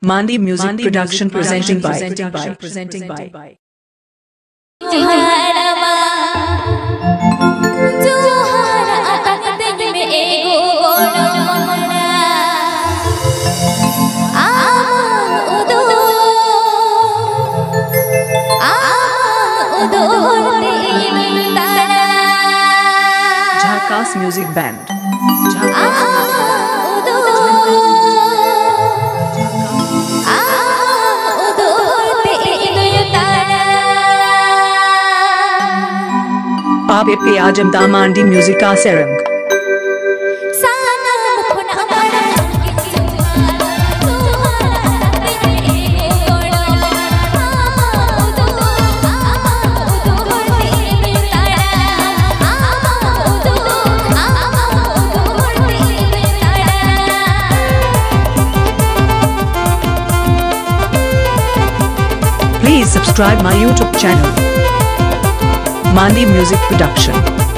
Mandi Music Production presenting by Jharkhas Music Band. आप पे आजम दामांडी music का सरंग Please subscribe my YouTube channel Mandi Music Production.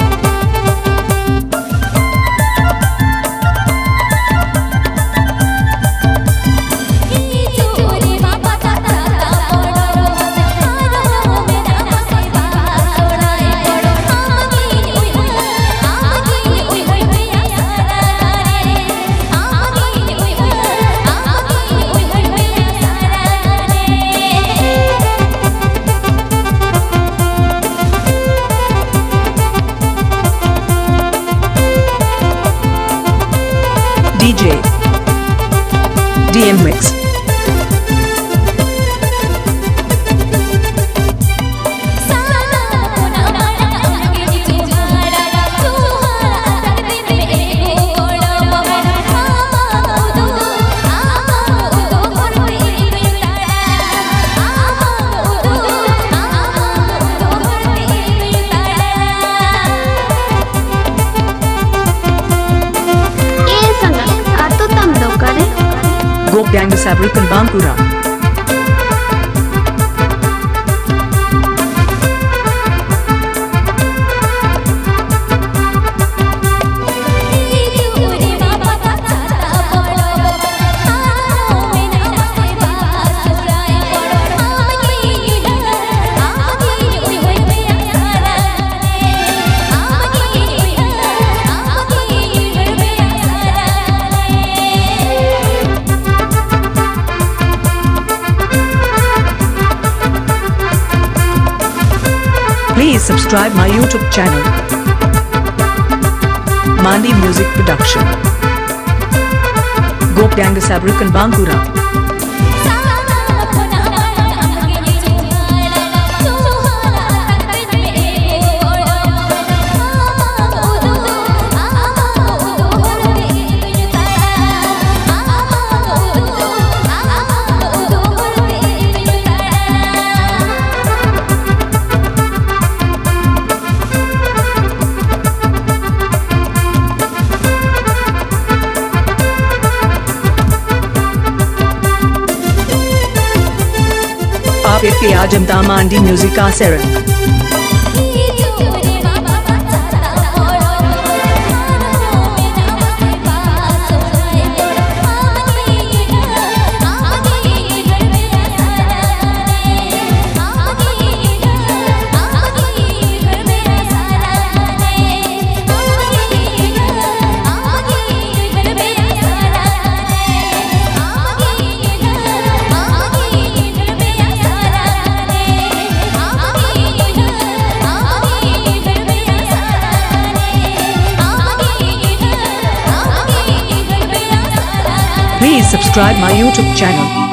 DJ DM Mix. Gopyang Sabrikan Bangkura. Please subscribe my YouTube channel Mandi Music Production. Gopyang Sabrikan Bangkura. आप पे आजम दामांडी music का सरंग Please subscribe my YouTube channel